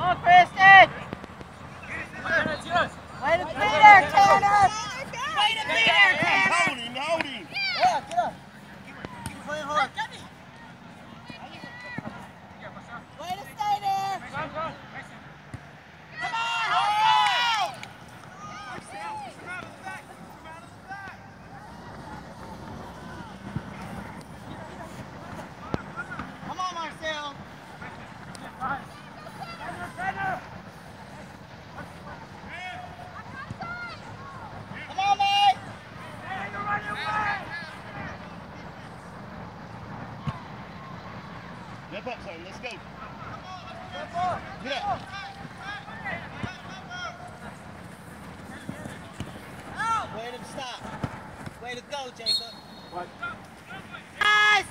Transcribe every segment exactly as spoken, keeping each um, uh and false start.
on, Kristen! Way to be there, Tanner! Way to be there, Tanner! Hold him, hold him! Yeah, get up. Keep playing hard. Way to stay there! Come on, hold it! Come on, Marcel! Come on, Mike! Step up, son. Let's go. Step up. Get up. Way to stop. Way to go, Jacob. Right. Guys!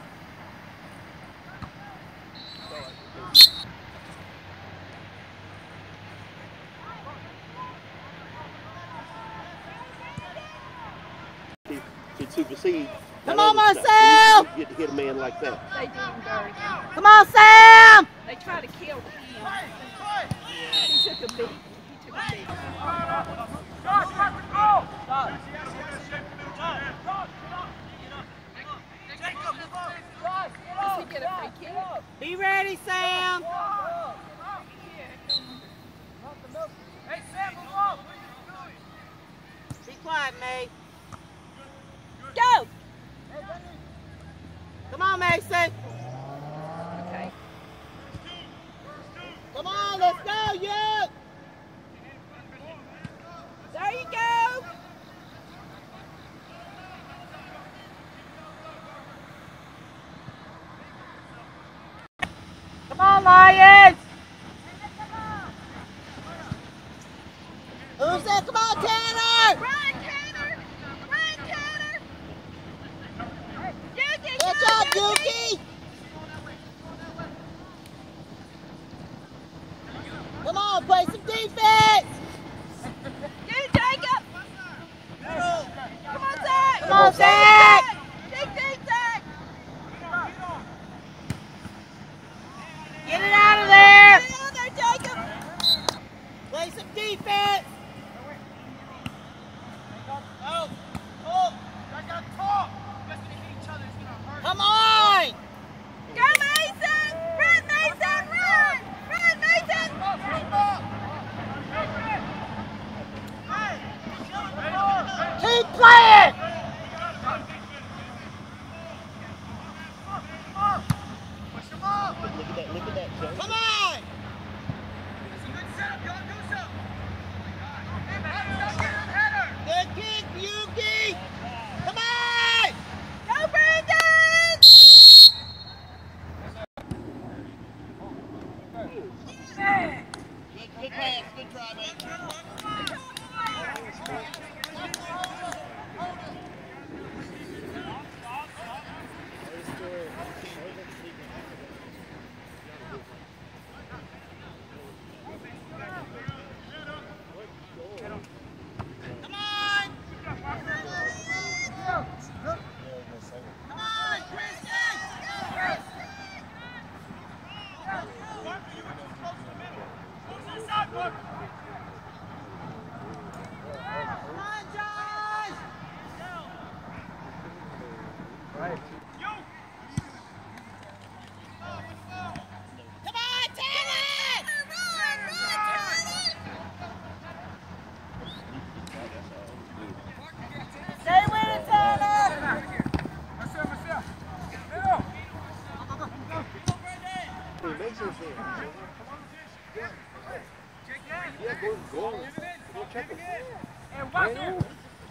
To supersede. Come on, Marcel! You get to hit a man like that. They do him dirty. Come on, Sam! They try to kill him. He took a beat. He took a beat. Does he get a free kick? Be ready, Sam! Hey, Sam, move on. Be quiet, May. Go! Come on, Mason! Okay. Come on, let's go, you! There you go! Come on, Lions! Who's that? Come on, Tanner! Run, Tanner! Run, Tanner! Yuki, Good go, job, Yuki! Come on, play some defense! You, Jacob! Come on, Zach! Come on, Zach! Dig deep, Zach! Get it out of there! Get out there, Jacob! Play some defense! Oh, oh, I got to talk. You guys gonna hit each other. It's gonna hurt. Come on! Go, Mason! Run, Mason! Run! Run, Mason! Keep playing! Push him up. Look at that, look at that, Joe. Come on! It's a good setup. Y'all do something. Hey, man, get him, header. Good kick, Yuki! Come on! Go, Brandon! Good, good pass, good try, man. Come on! Come on, Christian! Come on, Josh! Come on, Tanner! Run, run, Stay with it, Tanner! Hey, make sure it's there. Yeah, go, go. Go check him. And watch him.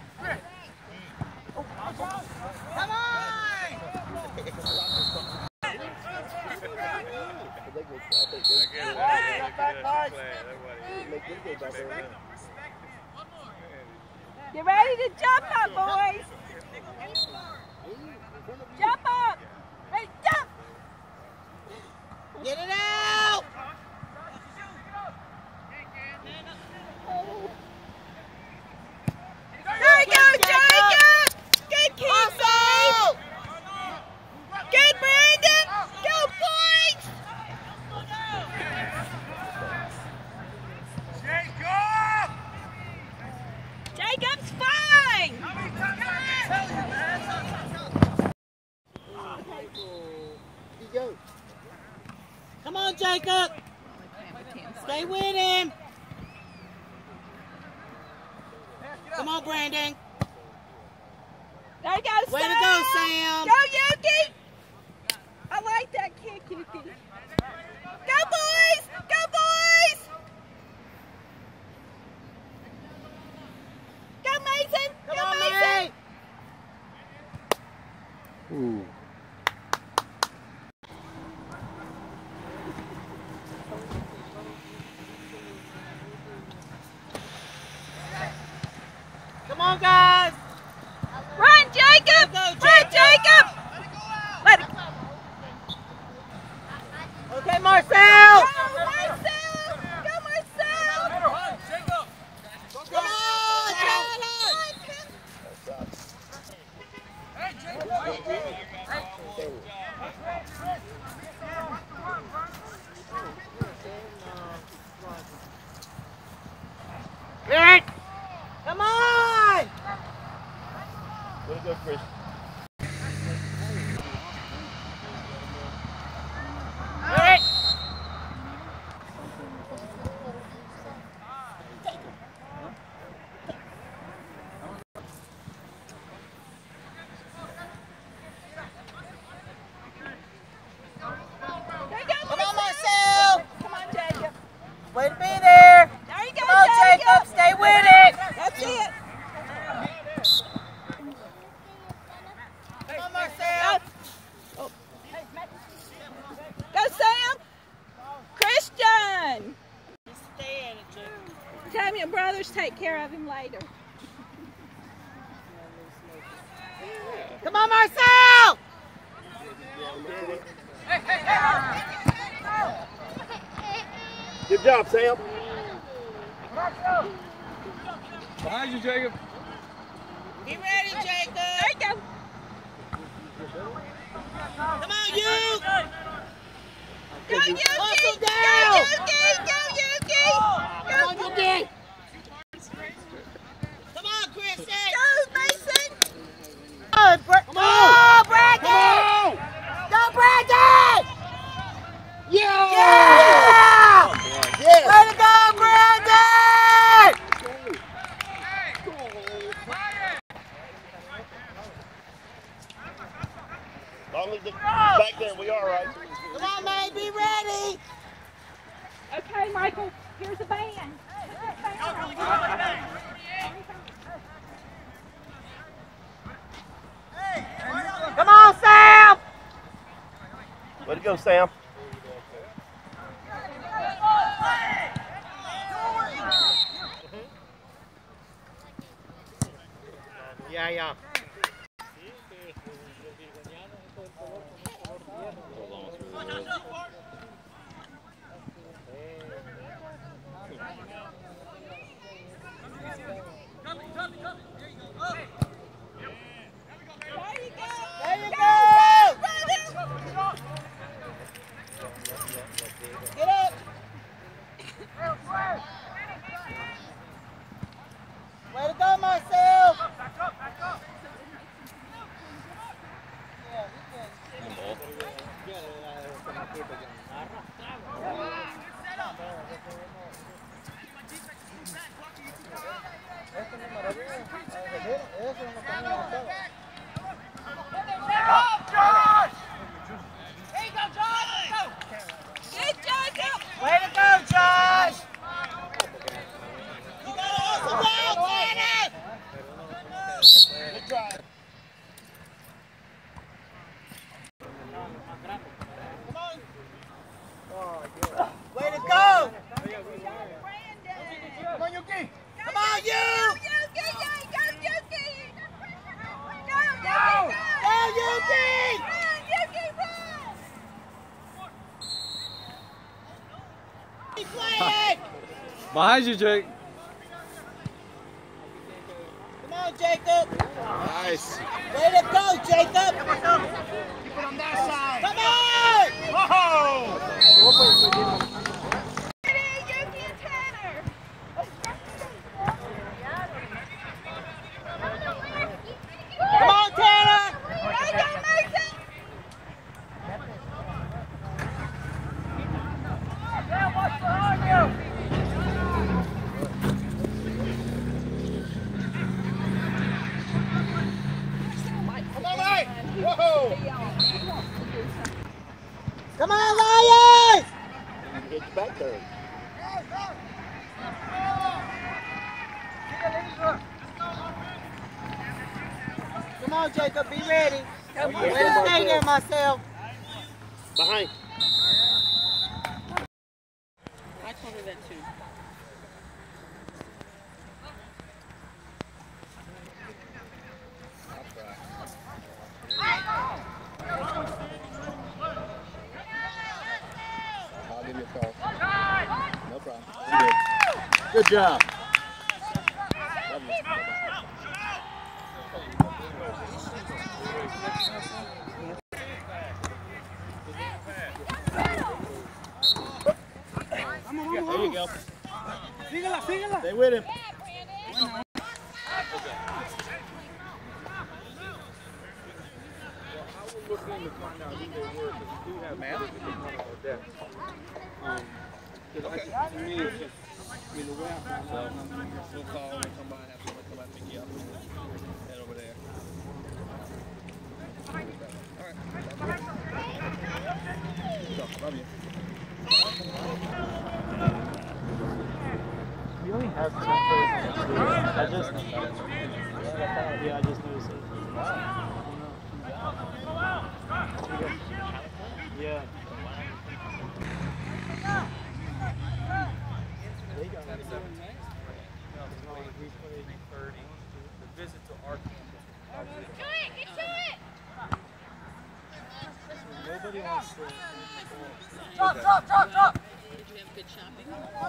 Come on! Get ready to jump up, boys! Jump up! Ready, jump! Get it out! There you go, Jacob! Good kick, Awesome! Good, Brandon! Go, points! on, Jacob. Stay with him. Come on, Brandon. There you go, Way Sam. to go, Sam. Go, Yuki. I like that kick, Yuki. Go, boys. Go, boys. Go, Mason. Come Go, on, Mason. May. Ooh. Come on, guys. Run, Jacob. Go, Run, Jacob. Jacob. Let it go. Okay, Marcel. Go, Marcel. Go, Marcel. Come on, Tyler. Rick. Come on. Way to go, Chris. Rick. There you go, Come on, Marcel. Marcel. Come on, Jacob. Way to be there. There you go, Come on, Jacob. Stay with it. That's it. Come on, Marcel. Go. Go, Sam. Christian. Stay in it, Jacob. Tell me your brothers take care of him later. Come on, Marcel. Good job, Sam. Behind you, Jacob. Get ready, Jacob. There you go. Come on, you. Go, Yuki. Hustle Go, down. Yuki. Go, Yuki. Come on, Go, Yuki. Come on, Chris. go, Mason. Come on, Come on, Brandon. Go, Brandon. Yeah. Yeah. Yes. Way to go, Brandon. As long as it's back there, we are right. Come on, May. Be ready. Okay, Michael. Here's a band. Come on, Sam. Way to go, Sam. Yeah, yeah. There you go. Get up. Way to go, Marcel. Good, Jacob. Way to go, Josh. You got to hustle down, Tanner. Good try. Way to go. Brandon. Come on, Yuki. Come on, you. Go, Yuki. Go, Yuki. Go, Go, Yuki. Yuki. Run, Yuki, run. Keep playing. Behind you, Jake. Come on, Jacob. Nice. Way to go, Jacob. Keep it on that side. Come on. Whoa! Ready, Yuki and Tanner. Come on, Tanner. There you go, Mason. Get you back there. Come on, Jacob, be ready. Come on. Way to stay there, myself. Behind. I told her that too. I'll give you a call. No problem. Good. Good job. Love you. There you go. Síguela, síguela. Stay with him. Looking to find out who they were because we do have man. Um, okay. I, to me, it's just, I mean, the way I found out, we'll call and come by and have someone come by and pick you up. Head over there. All right. So, love you. We only have two players. I just, yeah, I just noticed it. Yeah. They got it. The visit to our campus. To it, get to it! Nobody wants to. Drop, drop, drop, drop! Did you have good shopping?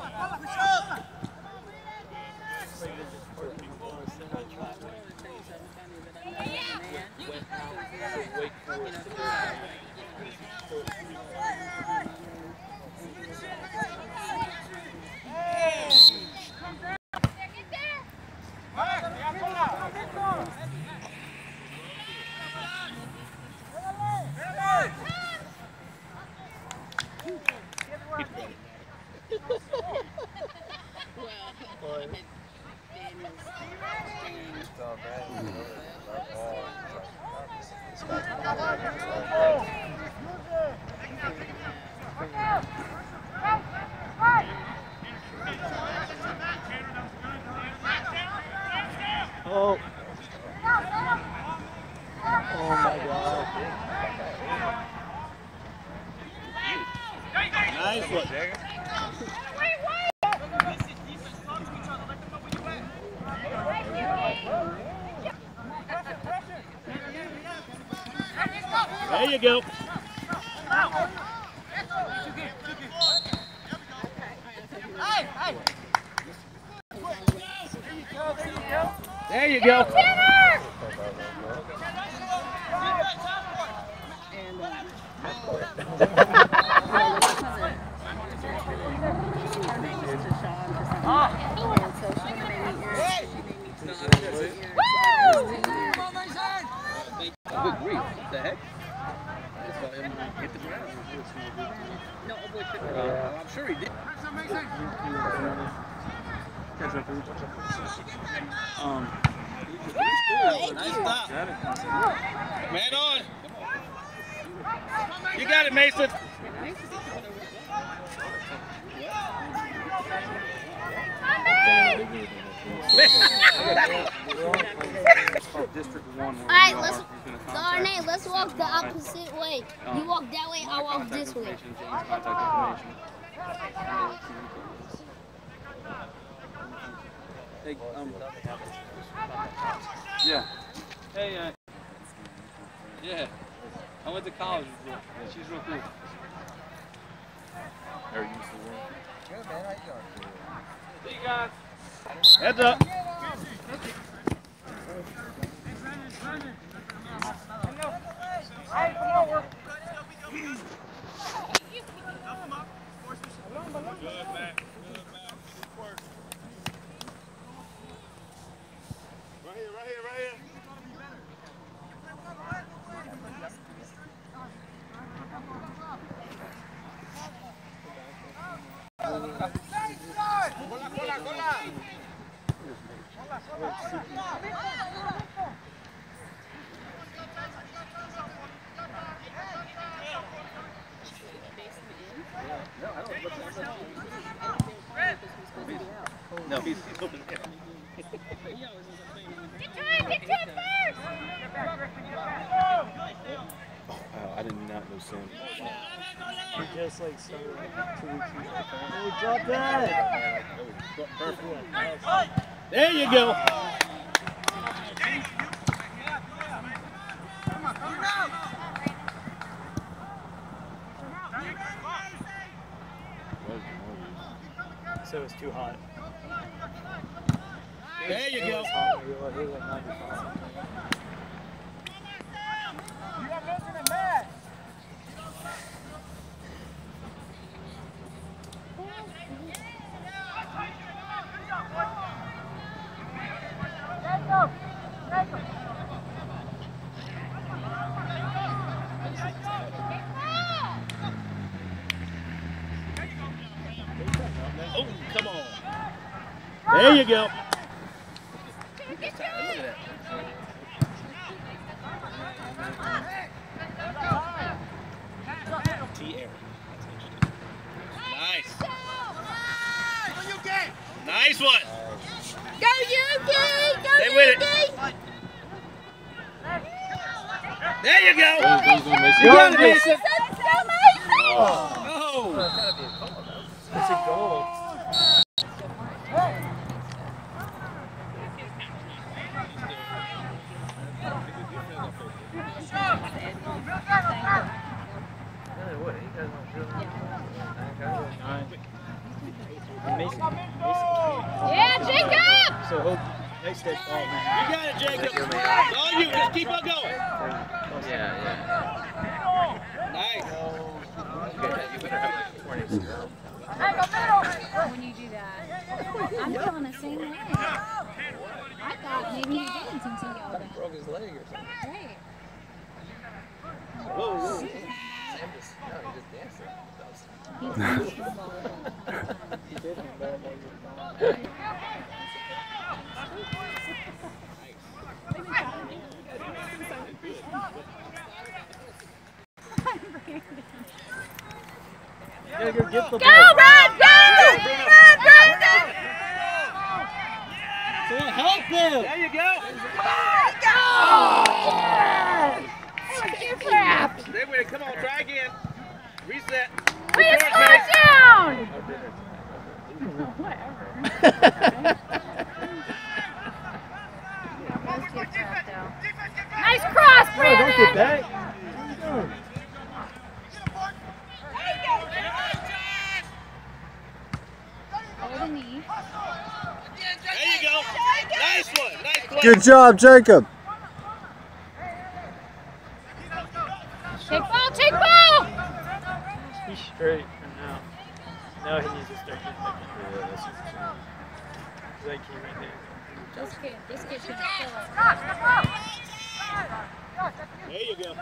Oh. Oh my God. Nice one. There you go. There you go. Good grief. What the heck? I just saw him hit the ground. No, a boy took Uh, I'm sure he did. Um. Nice stop. Man on. You got it, Mason. District one. All right, let's, Darnay, let's walk the opposite way. You walk that way, I walk this way. Hey, um, yeah. Hey, uh, yeah. I went to college with her. She's real cool. Are you used to work? Good, man. How you doing? See you guys. Heads up. Hey, come over. Good, man. Good, man. Good work. Right here, right here, right here. No, he's, he's open there. Get to him! Get to him first! Wow, I did not know Sam. He just like started like two weeks ago. Oh, drop that! Perfect. There you go. So it's too hot. There you go. Oh, come on. There you go. T Aaron. Nice. Nice one. Go Yuki! Go Stay with it. Yuki! There you go. You got it, Mason. Let's go, Mason! Oh. That's a goal. Mason, Mason Yeah, Jacob! So hope next day. Oh, man. You got it, Jacob. It's all you. Just keep on going. Yeah, yeah. Nice. When you do that, I'm feeling the same way. I thought maybe he didn't since he yelled at. Broke his leg or something. Right. Whoa, whoa. Sam just, no, he just danced. He touched the ball. He did handball while you were gone. You gotta go get the Go, ball. Red! Go! Red, Red, Red! So help him! There you go. Go! You crap! Stay with it. Come on, try again. Reset. Way to Good slow work, it down! Nice cross, No, Brandon! don't get back. Hold the knee. There you go. Nice one. Nice play. Good job, Jacob. Take ball, take ball! He's straight for now. Now he needs to start getting back in. Yeah, that's just Like he right there. This kid, this kid should kill it. There you go.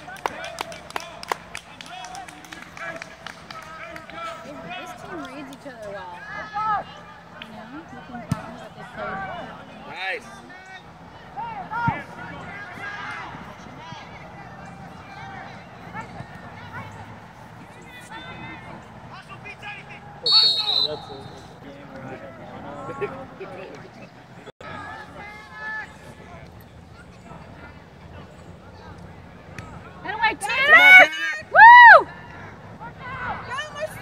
This team reads each other well. You know, you can tell that they played. Nice. What's that? Yeah, that's a, that's a game where I have And away, Come on, Tanner! Tanner. Woo! Handball.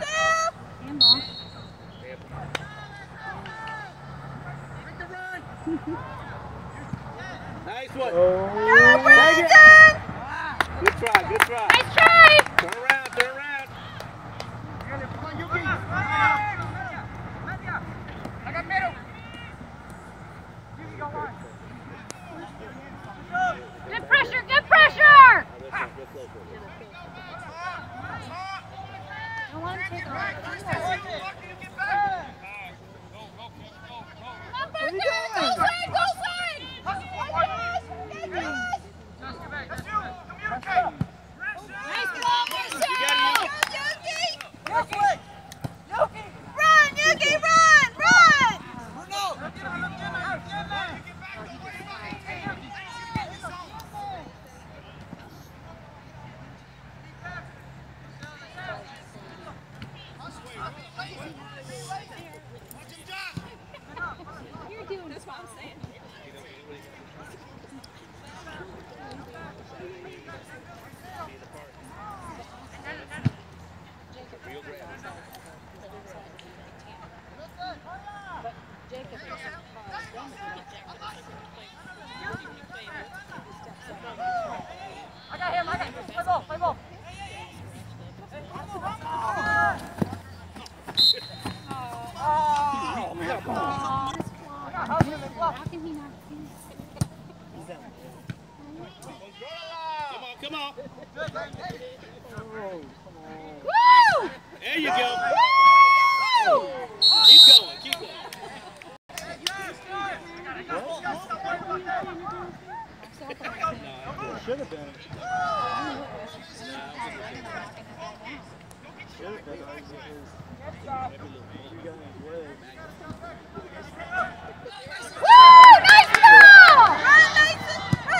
Nice one. Oh, Go, Brandon! Good try. Good try. Nice try! Turn around. Turn around. Good pressure, good pressure! I want to take off. Come on, Brandon! Go side, go side! Nice ball, Marcel! You're doing that's what I'm saying. Jacob I got him, I got him. Play ball, play ball. Oh, man. How can he not see? Come on, come on. Woo! There you go. Woo! Keep going, keep going. Should have been. Should have been. You got in his way. Woo! Nice ball! Run, Mason! Run!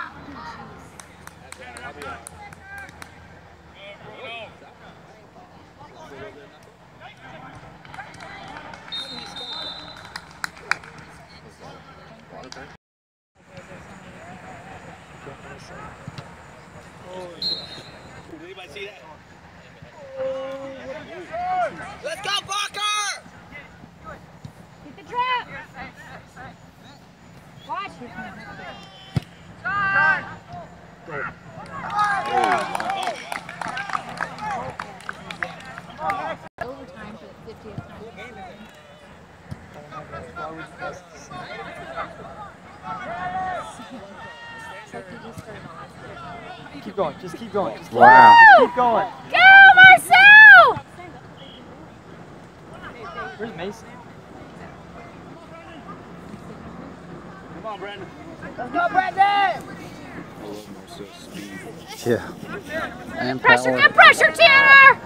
Did anybody see that? Let's go, Barker! Get the trap! Watch it. Overtime for the fiftieth time. Keep going, just keep going. Just keep Wow. Keep going. Go, Marcel! Where's Mason? Come on, Brandon. Let's go, Brandon! I love Marcel's speed. Yeah. And Pressure, power. get pressure, Tanner!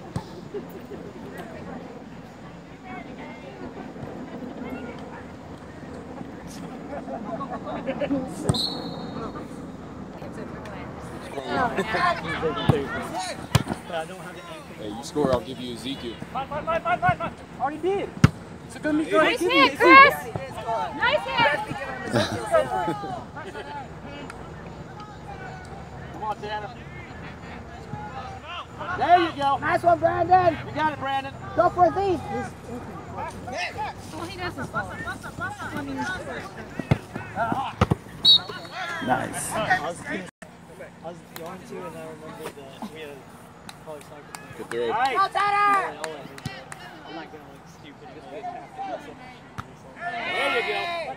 Hey, you score, I'll give you Ezekiel. Already did. It's a good meet. Nice hit, Chris! Nice hit! Come on, Tanner. There you go. Nice one, Brandon. You got it, Brandon. Go for these. Well, he does his fault. I mean, Nice. I was, I was going to, and I remembered that we had a college soccer player. Good throw. Nice. I'll let him. I'm not going to look stupid. Just like, have to do something. There you go.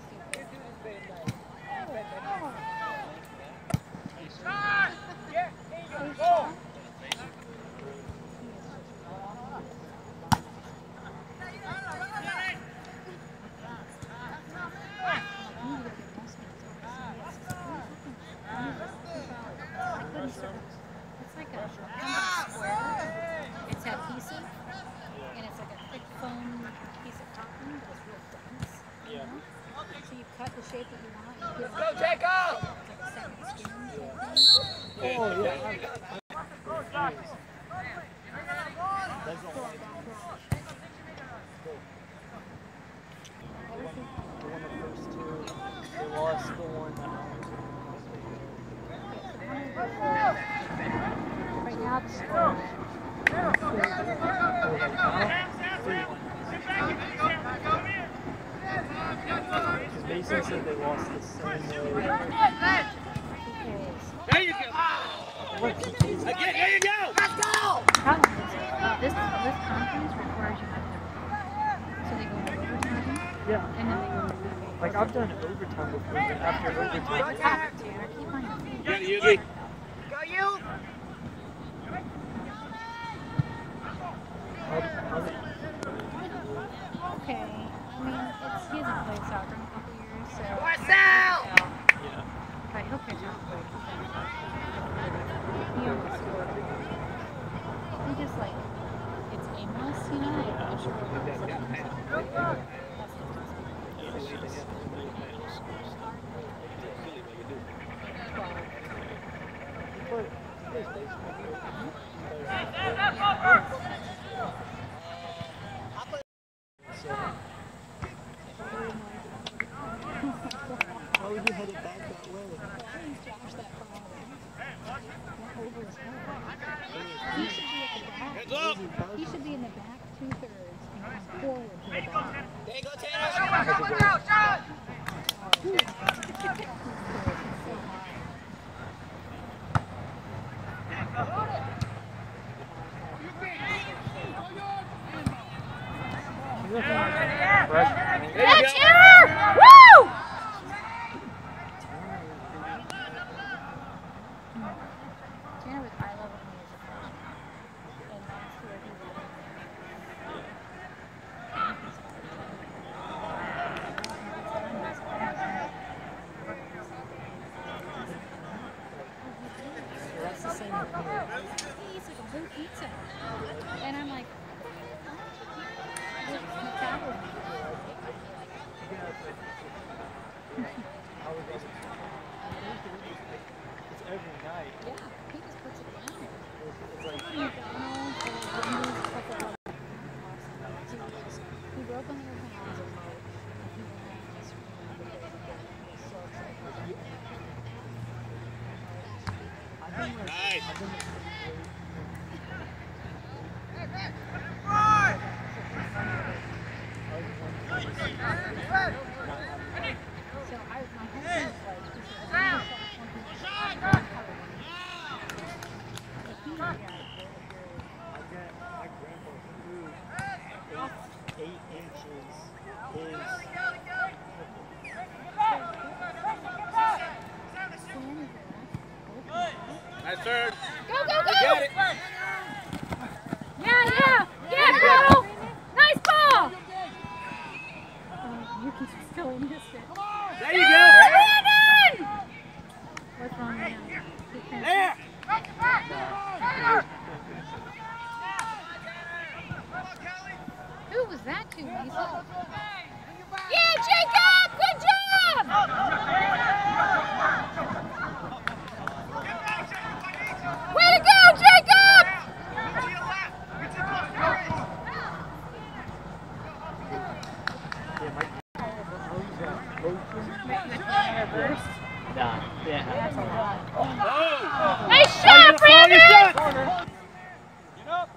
It's like a square. It's adhesive, and it's like a thick foam piece of cotton, but it's real dense. Yeah. So you cut the shape that you want. Let's go, Jacob! It's like a second skin type thing. Oh, yeah. That's the only The one the first two, they lost the one that Right now, the score. Because Mason said they lost the same way. There you go. Again, there you go. Let's go! Problem is, uh, this, this conference requires you not to. So they go into overtime, Yeah. and then they go into Like I've done overtime before, but after overtime. Tanner, keep on. Get it, Yugi. Go, you! How, how's it? Okay. I mean, it's, he hasn't played soccer in a couple years, so. Marcel! Yeah. But he'll catch up quick. He always scored. He just like, it's aimless, you know? Like, I'm sure it's like, that's Catch her! Woo! Tanner was high level when he was a freshman. And last year he was That's the same with me. He eats like a whole pizza. And I'm like, It's every night. yeah, he just puts it down. It's like McDonald's or Wendy's, stuff like that. He broke on the McDonald's remote and he went out and just remembered it. He was so excited. Nice. So I, my husband was like, he said, "I'm gonna shop one piece." My grandpa's food, eight, eight inches is Nice turn. Go, go, go! You got it. Yeah, yeah! Yeah, girl! Nice ball! Oh, Yuki's still in this it. There you go. Brandon! What's wrong now? There. Who was that to, Lisa? Yeah, Jacob! Good job! Way to go, Jacob! Nah, yeah. That's a lot. Oh. Nice shot, Brandon! Get up.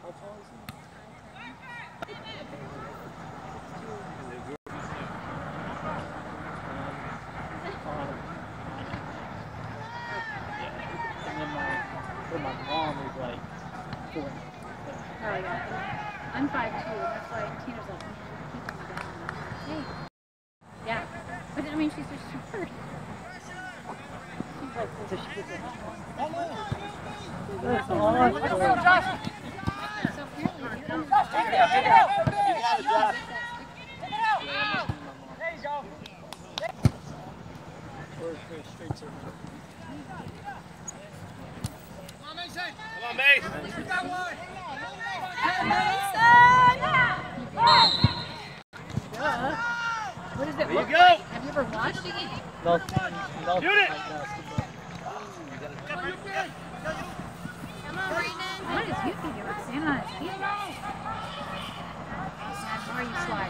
And then my, so my mom was like, four. Oh, yeah. I'm five two, and that's why Tina's like, keep him down. Hey. Yeah. But I mean, she's just short. She's like, so she gets it. That's awesome. So apparently, you Straight to Come on, Mace. What does it There you look go. like? Have you ever watched it? no, no, Shoot it. What is Yuki doing? Standing on his feet? That's where you slide.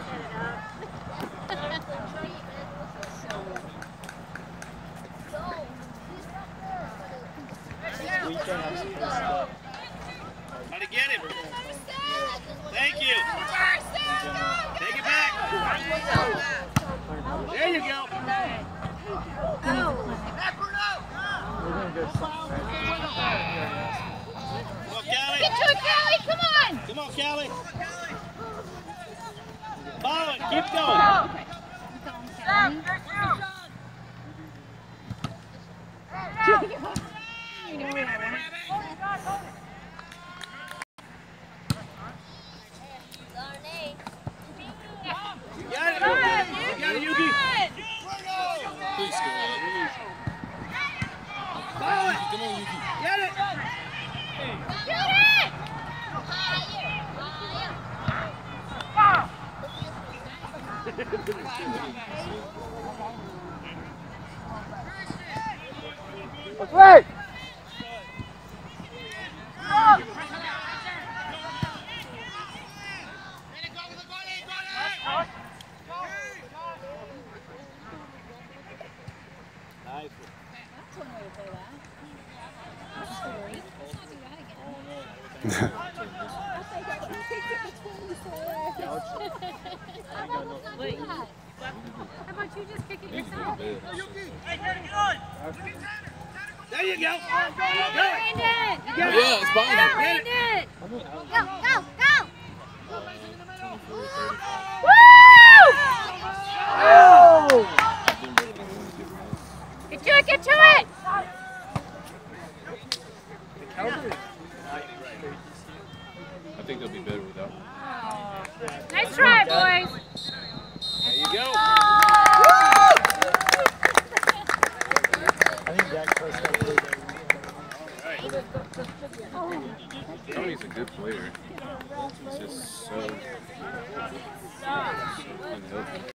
weekend I was supposed to Try to get him. Thank you. Take it back. There you go. we're gonna go somewhere. Come on, Callie. Get to it, Callie! Come on! Come on, Callie. Follow it. Keep going. Okay. You know what I want? You got it. You got it, Yuki. Please go. Follow it. Come on, Yuki. Get it. Get it! That's right. Nice. That's one way to play that. That's scary. Let's not do that again. I think I can take it between the legs. I will not do that. How about you just kick it yourself? Yeah. There you go. Brandon! Yeah, it's fine. Go, Brandon! Go, go, go! Oh! Get to it, get to it! I think they'll be better without him. Nice try, boys! There you go. I think Dak Prescott played that. Tony's a good player. He's just so unhealthy.